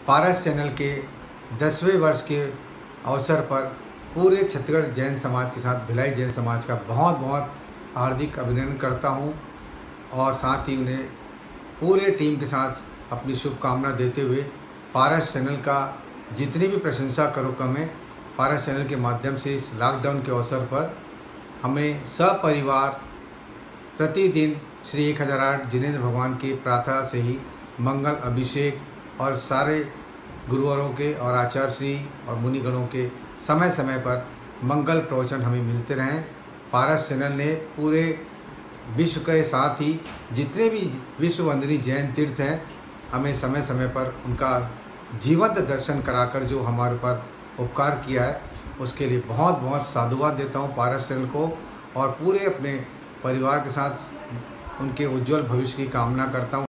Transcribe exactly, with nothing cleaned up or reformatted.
पारस channel के दसवें वर्ष के अवसर पर पूरे छत्तीसगढ़ जैन समाज के साथ भिलाई जैन समाज का बहुत बहुत हार्दिक अभिनंदन करता हूं और साथ ही उन्हें पूरे टीम के साथ अपनी शुभकामना देते हुए पारस चैनल का जितनी भी प्रशंसा करो कम है। पारस चैनल के माध्यम से इस लॉकडाउन के अवसर पर हमें सपरिवार प्रतिदिन श्री एक हज़ार आठ जिनेंद्र भगवान की प्रार्थना से ही मंगल अभिषेक और सारे गुरुवरों के और आचार्य श्री और मुनिगणों के समय समय पर मंगल प्रवचन हमें मिलते रहें। पारस चैनल ने पूरे विश्व के साथ ही जितने भी विश्व वंदनीय जैन तीर्थ हैं हमें समय समय पर उनका जीवंत दर्शन कराकर जो हमारे पर उपकार किया है उसके लिए बहुत बहुत साधुवाद देता हूँ पारस चैनल को और पूरे अपने परिवार के साथ उनके उज्जवल भविष्य की कामना करता हूँ।